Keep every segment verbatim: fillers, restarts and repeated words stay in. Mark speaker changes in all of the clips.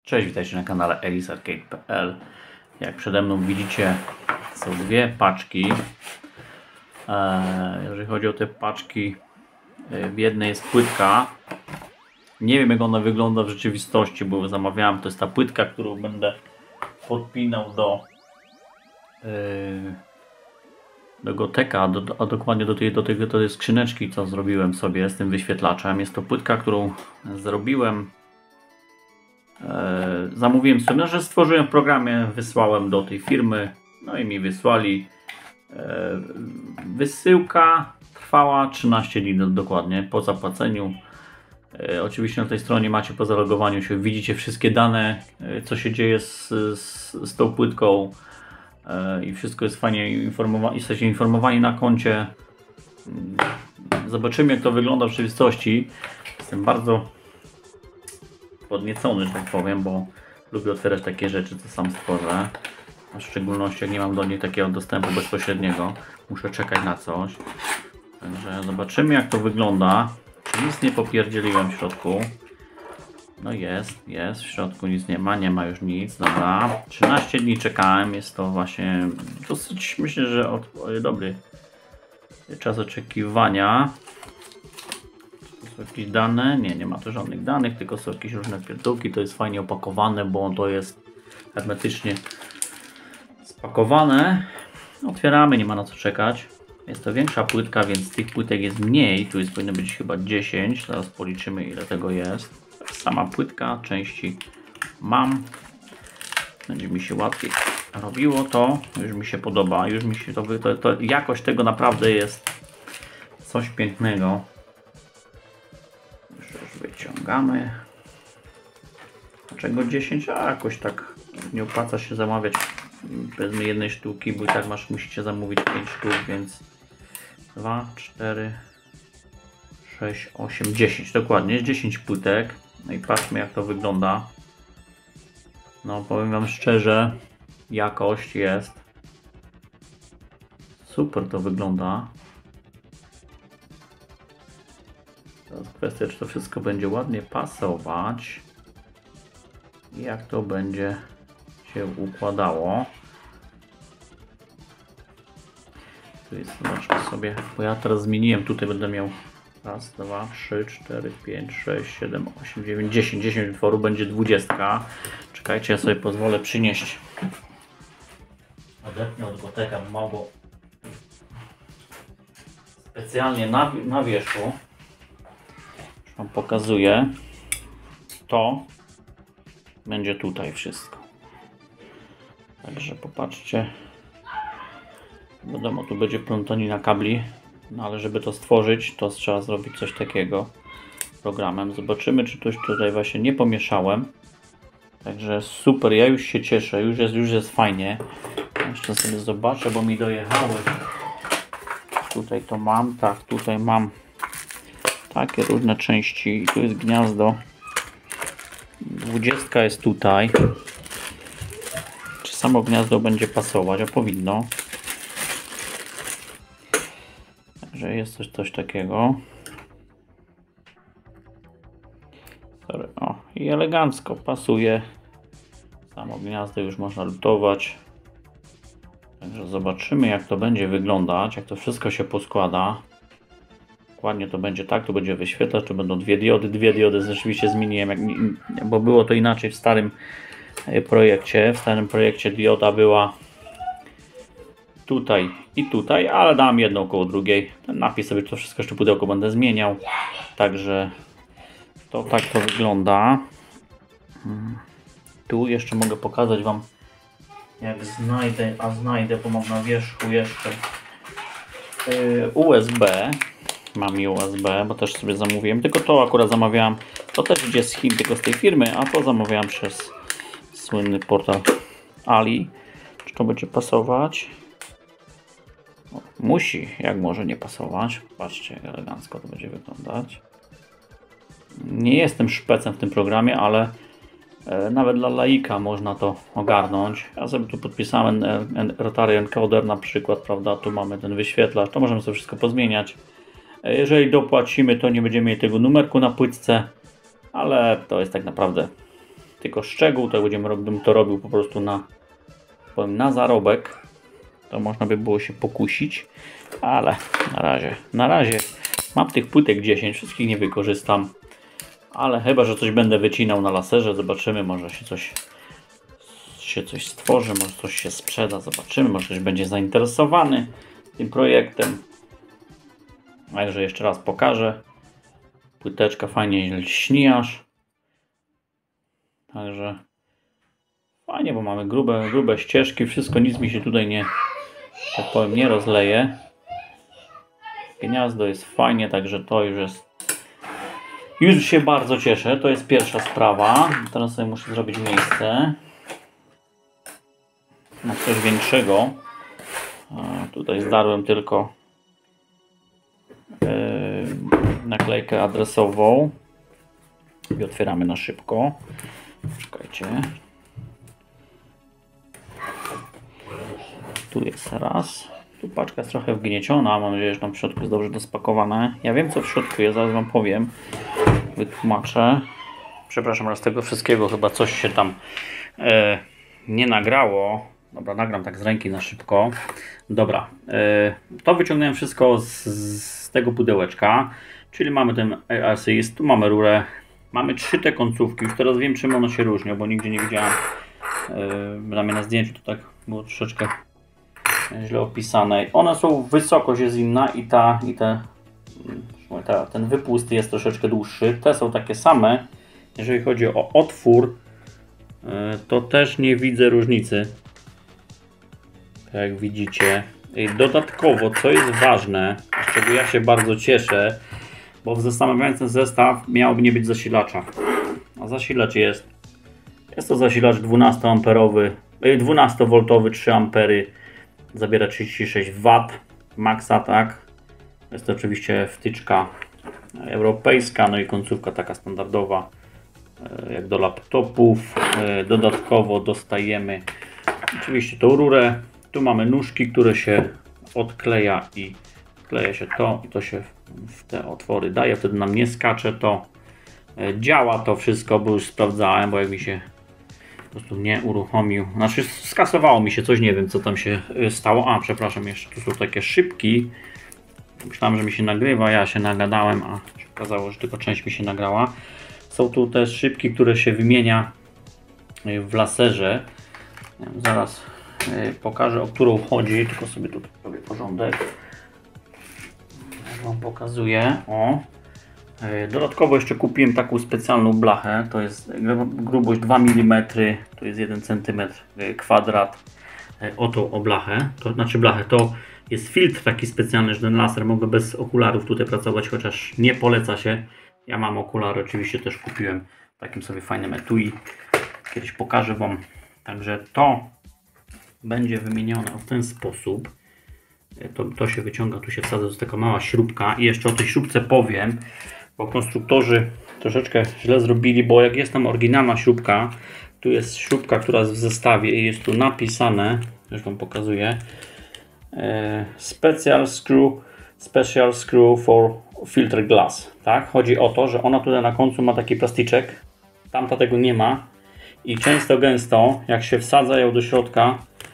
Speaker 1: Cześć, witajcie na kanale elis arcade kropka p l. Jak przede mną widzicie, są dwie paczki. Eee, jeżeli chodzi o te paczki, w jednej jest płytka. Nie wiem, jak ona wygląda w rzeczywistości, bo zamawiałem. To jest ta płytka, którą będę podpinał do yy, do Goteka, do, a dokładnie do tej, do, tej, do tej skrzyneczki, co zrobiłem sobie z tym wyświetlaczem. Jest to płytka, którą zrobiłem. E, zamówiłem sobie, no, że stworzyłem w programie, wysłałem do tej firmy, no i mi wysłali. E, wysyłka trwała trzynaście dni dokładnie po zapłaceniu. E, oczywiście na tej stronie macie po zalogowaniu się, widzicie wszystkie dane, e, co się dzieje z, z, z tą płytką e, i wszystko jest fajnie informowane, jesteście informowani na koncie. Zobaczymy, jak to wygląda w rzeczywistości. Jestem bardzo podniecony, że tak powiem, bo lubię otwierać takie rzeczy, co sam stworzę. A w szczególności, jak nie mam do nich takiego dostępu bezpośredniego, muszę czekać na coś. Także zobaczymy, jak to wygląda. Czy nic nie popierdzieliłem w środku? No jest, jest. W środku nic nie ma, nie ma już nic. Dobra. trzynaście dni czekałem. Jest to właśnie dosyć, myślę, że od, dobry czas oczekiwania. Są jakieś dane? Nie, nie ma tu żadnych danych, tylko są jakieś różne pierdółki. To jest fajnie opakowane, bo to jest hermetycznie spakowane. Otwieramy, nie ma na co czekać. Jest to większa płytka, więc tych płytek jest mniej. Tu jest, powinno być chyba dziesięć. Zaraz policzymy, ile tego jest. Sama płytka, części mam. Będzie mi się łatwiej robiło to. Już mi się podoba. Już mi się to, to, to jakość tego naprawdę jest coś pięknego. Wyciągamy. Dlaczego dziesięć? A jakoś tak nie opłaca się zamawiać powiedzmy jednej sztuki, bo i tak masz, musicie zamówić pięć sztuk, więc dwa, cztery, sześć, osiem, dziesięć. Dokładnie, jest dziesięć płytek. No i patrzmy, jak to wygląda. No, powiem wam szczerze, jakość jest super, to wygląda. Teraz kwestia, czy to wszystko będzie ładnie pasować i jak to będzie się układało. Tu jest, zobaczmy sobie, bo ja teraz zmieniłem, tutaj będę miał raz, dwa, trzy, cztery, pięć, sześć, siedem, osiem, dziewięć, dziesięć, dziesięć utworów, będzie dwadzieścia. Czekajcie, ja sobie pozwolę przynieść. Odepnę od Goteka mało specjalnie na, na wierzchu. Wam pokazuję, to będzie tutaj wszystko. Także popatrzcie, wiadomo, tu będzie plątanina kabli, no ale żeby to stworzyć, to trzeba zrobić coś takiego programem. Zobaczymy, czy coś tutaj właśnie nie pomieszałem. Także super, ja już się cieszę, już jest, już jest fajnie. Jeszcze sobie zobaczę, bo mi dojechały. Tutaj to mam, tak, tutaj mam takie różne części. Tu jest gniazdo. Dwudziestka jest tutaj. Czy samo gniazdo będzie pasować? A powinno. Także jest coś, coś takiego. Sorry. O, i elegancko pasuje. Samo gniazdo już można lutować. Także zobaczymy, jak to będzie wyglądać, jak to wszystko się poskłada. Dokładnie to będzie tak, tu będzie wyświetlacz, tu będą dwie diody, dwie diody rzeczywiście zmieniłem, jak, bo było to inaczej w starym projekcie. W starym projekcie dioda była tutaj i tutaj, ale dam jedną koło drugiej. Ten napis sobie to wszystko jeszcze pudełko będę zmieniał. Także to tak to wygląda. Tu jeszcze mogę pokazać wam, jak znajdę, a znajdę, bo mam na wierzchu jeszcze U S B. Mam i U S B, bo też sobie zamówiłem, tylko to akurat zamawiałem, to też idzie z Chin, tylko z tej firmy, a to zamawiałem przez słynny portal Ali. Czy to będzie pasować? O, musi, jak może nie pasować. Patrzcie, jak elegancko to będzie wyglądać. Nie jestem szpecem w tym programie, ale e, nawet dla laika można to ogarnąć. Ja sobie tu podpisałem Rotary Encoder na przykład, prawda, tu mamy ten wyświetlacz, to możemy sobie wszystko pozmieniać. Jeżeli dopłacimy, to nie będziemy mieli tego numerku na płytce, ale to jest tak naprawdę tylko szczegół, to będziemy bym to robił po prostu na, powiem, na zarobek. To można by było się pokusić, ale na razie, na razie mam tych płytek dziesięć, wszystkich nie wykorzystam, ale chyba, że coś będę wycinał na laserze, zobaczymy, może się coś się coś stworzy, może coś się sprzeda, zobaczymy, może ktoś będzie zainteresowany tym projektem. Także jeszcze raz pokażę. Płyteczka fajnie lśni aż. Także fajnie, bo mamy grube, grube ścieżki, wszystko, nic mi się tutaj nie, tak powiem, nie rozleje. Gniazdo jest fajnie, także to już jest. Już się bardzo cieszę, to jest pierwsza sprawa. Teraz sobie muszę zrobić miejsce na coś większego. A tutaj zdarłem tylko yy, naklejkę adresową i otwieramy na szybko. Czekajcie. Tu jest raz. Tu paczka jest trochę wgnieciona. Mam nadzieję, że tam w środku jest dobrze dospakowane. Ja wiem, co w środku jest, zaraz wam powiem. Wytłumaczę. Przepraszam, raz z tego wszystkiego chyba coś się tam e, nie nagrało. Dobra, nagram tak z ręki na szybko. Dobra, e, to wyciągnąłem wszystko z, z tego pudełeczka. Czyli mamy ten assist, tu mamy rurę. Mamy trzy te końcówki. Już teraz wiem, czym one się różnią, bo nigdzie nie widziałem. E, na zdjęciu to tak było troszeczkę źle opisane. One są, wysokość jest inna i ta, i te, ta, ten wypust jest troszeczkę dłuższy. Te są takie same. Jeżeli chodzi o otwór, to też nie widzę różnicy. Tak jak widzicie. I dodatkowo, co jest ważne, z czego ja się bardzo cieszę, bo w zastanawiając ten zestaw miałoby nie być zasilacza. A zasilacz jest. Jest to zasilacz dwunastoamperowy, dwunastowoltowy, trzy ampery. Zabiera trzydzieści sześć watów maksa, tak. Jest to oczywiście wtyczka europejska, no i końcówka taka standardowa jak do laptopów. Dodatkowo dostajemy oczywiście tą rurę. Tu mamy nóżki, które się odkleja i kleja się to i to się w te otwory daje, wtedy nam nie skacze to. Działa to wszystko, bo już sprawdzałem, bo jak mi się po prostu nie uruchomił, znaczy skasowało mi się coś, nie wiem co tam się stało. A przepraszam, jeszcze tu są takie szybki. Myślałem, że mi się nagrywa, ja się nagadałem, a się okazało, że tylko część mi się nagrała. Są tu też szybki, które się wymienia w laserze. Zaraz pokażę, o którą chodzi, tylko sobie tu robię porządek. Jak wam pokazuję. O. Dodatkowo jeszcze kupiłem taką specjalną blachę. To jest grubość dwa milimetry, to jest jeden centymetr kwadrat. O tą o blachę, to znaczy blachę, to jest filtr taki specjalny, że ten laser mogę bez okularów tutaj pracować, chociaż nie poleca się. Ja mam okulary, oczywiście też kupiłem w takim sobie fajnym etui. Kiedyś pokażę wam. Także to będzie wymienione w ten sposób. To, to się wyciąga, tu się wsadza, to jest taka mała śrubka. I jeszcze o tej śrubce powiem, bo konstruktorzy troszeczkę źle zrobili, bo jak jest tam oryginalna śrubka, tu jest śrubka, która jest w zestawie i jest tu napisane, już wam pokazuję, special screw, special screw for filter glass. Tak? Chodzi o to, że ona tutaj na końcu ma taki plastyczek, tamta tego nie ma i często gęsto, jak się wsadza ją do środka,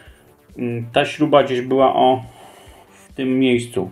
Speaker 1: ta śruba gdzieś była o w tym miejscu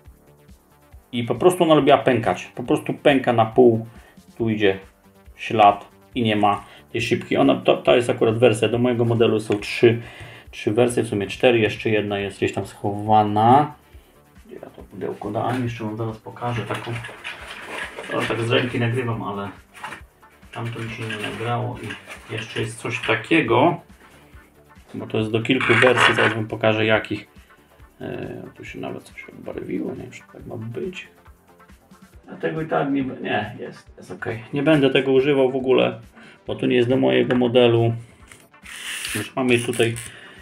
Speaker 1: i po prostu ona lubiła pękać, po prostu pęka na pół, tu idzie ślad i nie ma tej szybki. Ona, to, to jest akurat wersja, do mojego modelu są trzy, trzy wersje, w sumie cztery, jeszcze jedna jest gdzieś tam schowana. Gdzie ja to pudełko dałem, jeszcze wam zaraz pokażę taką, teraz tak z ręki nagrywam, ale tam to mi się nie nagrało i jeszcze jest coś takiego, bo to jest do kilku wersji, zaraz wam pokażę jakich. E, tu się nawet coś odbarwiło, nie wiem, czy tak ma być. A tego i tak nie, nie jest, jest ok. Nie będę tego używał w ogóle, bo to nie jest do mojego modelu. Już mamy tutaj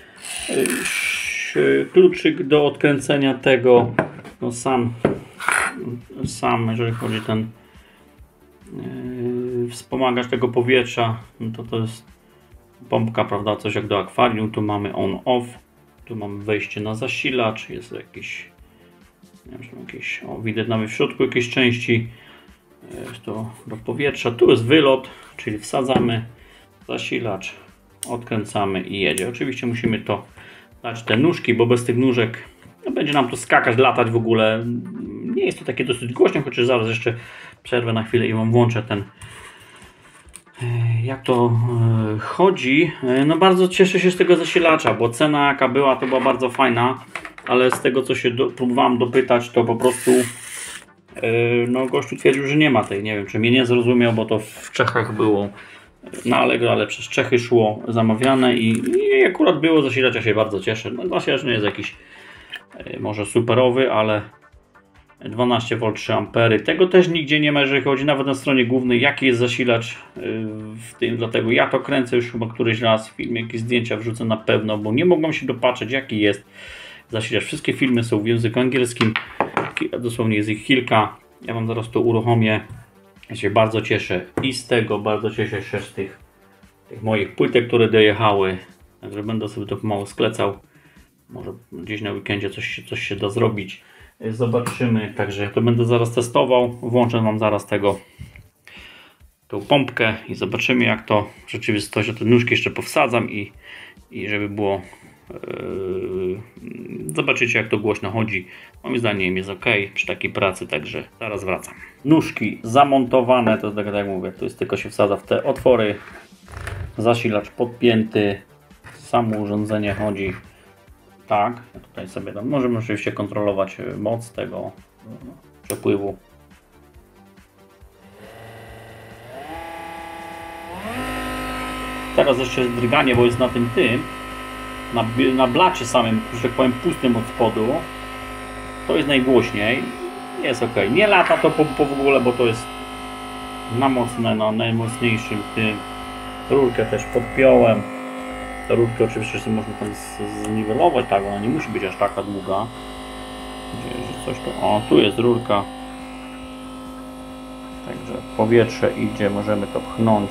Speaker 1: e, kluczyk do odkręcenia tego, no sam, sam jeżeli chodzi ten e, wspomagacz tego powietrza, no to to jest pompka, prawda, coś jak do akwarium. Tu mamy on-off, tu mamy wejście na zasilacz, jest jakiś, nie wiem, jakieś, o, widać nawet w środku jakieś części, jest to do powietrza. Tu jest wylot, czyli wsadzamy, zasilacz, odkręcamy i jedzie. Oczywiście musimy to dać te nóżki, bo bez tych nóżek no, będzie nam to skakać, latać w ogóle. Nie jest to takie dosyć głośno, chociaż zaraz jeszcze przerwę na chwilę i wam włączę ten, jak to chodzi. No bardzo cieszę się z tego zasilacza, bo cena jaka była, to była bardzo fajna, ale z tego co się do, próbowałem dopytać, to po prostu no gościu twierdził, że nie ma tej. Nie wiem, czy mnie nie zrozumiał, bo to w Czechach było na Allegro, ale przez Czechy szło zamawiane i, i akurat było zasilacz, ja się bardzo cieszę. No zasilacz nie jest jakiś może superowy, ale dwanaście wolt, trzy ampery. Tego też nigdzie nie ma, jeżeli chodzi nawet na stronie głównej, jaki jest zasilacz w tym, dlatego ja to kręcę już chyba któryś raz w filmie, jakieś zdjęcia wrzucę na pewno, bo nie mogłem się dopatrzeć, jaki jest zasilacz. Wszystkie filmy są w języku angielskim, dosłownie jest ich kilka. Ja wam zaraz to uruchomię. Ja się bardzo cieszę i z tego, bardzo cieszę się z tych, tych moich płytek, które dojechały. Także będę sobie to pomału sklecał. Może gdzieś na weekendzie coś, coś się da zrobić. Zobaczymy. Także to będę zaraz testował. Włączę wam zaraz tego tą pompkę i zobaczymy, jak to w rzeczywistości. Te nóżki jeszcze powsadzam i, i żeby było Yy, zobaczycie, jak to głośno chodzi. Moim zdaniem jest ok przy takiej pracy, także zaraz wracam. Nóżki zamontowane, to tak jak mówię, to jest tylko się wsadza w te otwory. Zasilacz podpięty, samo urządzenie chodzi tak. Ja tutaj sobie tam możemy oczywiście kontrolować moc tego przepływu. Teraz jeszcze jest drganie, bo jest na tym tym Na, na blacie samym, że tak powiem, pustym od spodu, to jest najgłośniej, jest ok. Nie lata to po, po w ogóle, bo to jest na mocne, na najmocniejszym tym. Rurkę też podpiąłem. Ta rurkę oczywiście sobie można tam zniwelować, tak, ona nie musi być aż taka długa. Gdzie coś tu, o, tu jest rurka. Także powietrze idzie, możemy to pchnąć.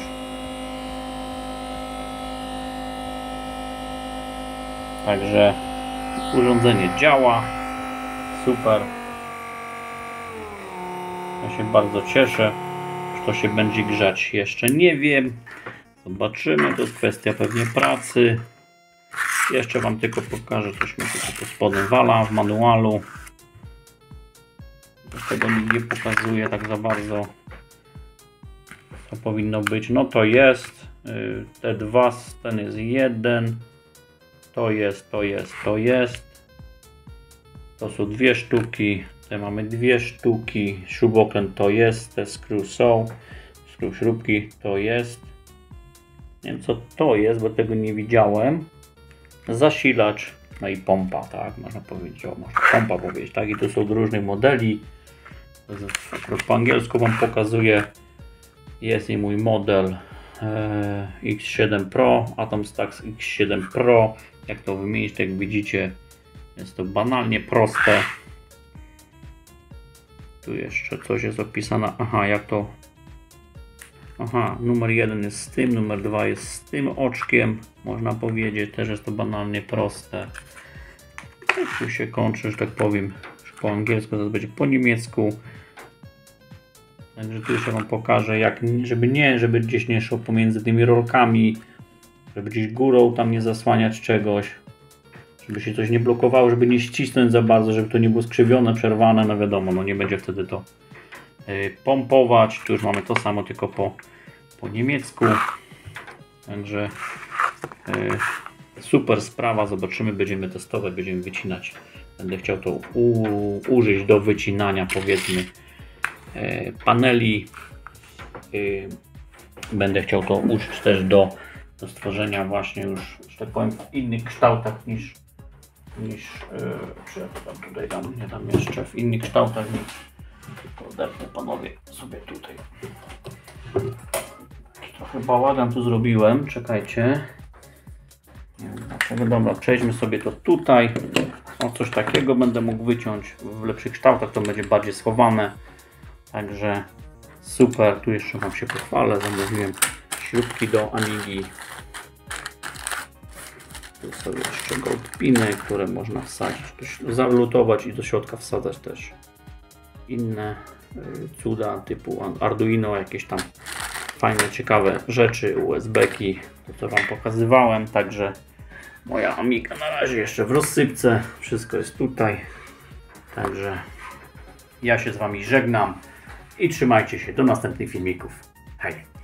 Speaker 1: Także urządzenie działa, super. Ja się bardzo cieszę, że to się będzie grzać. Jeszcze nie wiem, zobaczymy, to jest kwestia pewnie pracy. Jeszcze wam tylko pokażę, coś mi się pod spodem wala w manualu. Tego nie pokazuję tak za bardzo. To powinno być, no to jest, te dwa, ten jest jeden. To jest, to jest, to jest. To są dwie sztuki. Tutaj mamy dwie sztuki. Śrubokręt to jest. Te skrój są. Skrój śrubki to jest. Nie wiem co to jest, bo tego nie widziałem. Zasilacz. No i pompa, tak? Można powiedzieć. O, można pompa powiedzieć, tak? I to są od różnych modeli. Akurat po angielsku wam pokazuję. Jest i mój model e, X siedem Pro. Atom Stax X siedem Pro. Jak to wymienić, tak jak widzicie, jest to banalnie proste. Tu jeszcze coś jest opisane. Aha, jak to. Aha, numer jeden jest z tym, numer dwa jest z tym oczkiem. Można powiedzieć, też jest to banalnie proste. I tu się kończy, że tak powiem, po angielsku, zaraz będzie po niemiecku. Także tu jeszcze wam pokażę, jak, żeby nie, żeby gdzieś nie szło pomiędzy tymi rolkami. Żeby gdzieś górą tam nie zasłaniać czegoś, żeby się coś nie blokowało, żeby nie ścisnąć za bardzo, żeby to nie było skrzywione, przerwane, no wiadomo, no nie będzie wtedy to yy, pompować. Tu już mamy to samo, tylko po, po niemiecku. Także yy, super sprawa, zobaczymy, będziemy testować, będziemy wycinać. Będę chciał to u, użyć do wycinania, powiedzmy, yy, paneli. Yy, będę chciał to użyć też do do stworzenia właśnie już, że tak powiem, w innych kształtach niż, niż yy, czy ja to tam tutaj dam, nie dam jeszcze, w innych kształtach niż, odepnę panowie sobie tutaj. Trochę bałagan tu zrobiłem, czekajcie. Nie wiem dlaczego, dobra, przejdźmy sobie to tutaj. O, coś takiego będę mógł wyciąć, w lepszych kształtach to będzie bardziej schowane. Także super, tu jeszcze wam się pochwalę, zamówiłem śrubki do Amigi. Tu są jeszcze gold piny, które można wsadzić, zalutować i do środka wsadzać też inne cuda typu Arduino, jakieś tam fajne, ciekawe rzeczy, U S B-ki, to co Wam pokazywałem, także moja Amiga na razie jeszcze w rozsypce, wszystko jest tutaj, także ja się z Wami żegnam i trzymajcie się do następnych filmików. Hej!